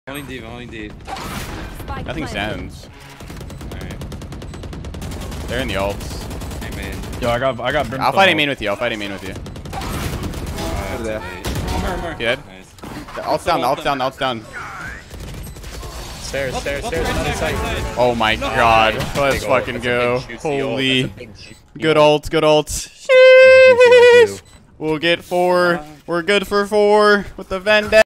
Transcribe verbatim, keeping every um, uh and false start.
Only deep, only deep. Nothing stands. Alright. They're in the ults. Hey, man. Yo, I got, I got. I'll fight a main with you. I'll fight a main with you. Oh, there. More, more. Good. Nice. The ult's down. The ult's down. The ult's down. Stairs, stairs, What- stairs. what- Another side. Oh my god. Let's Big ult. fucking That's a go. big juicy ult. Holy. That's a big juicy Good ult. ult. Good ult. Juicy like you. We'll get four. We're good for four with the Vendetta.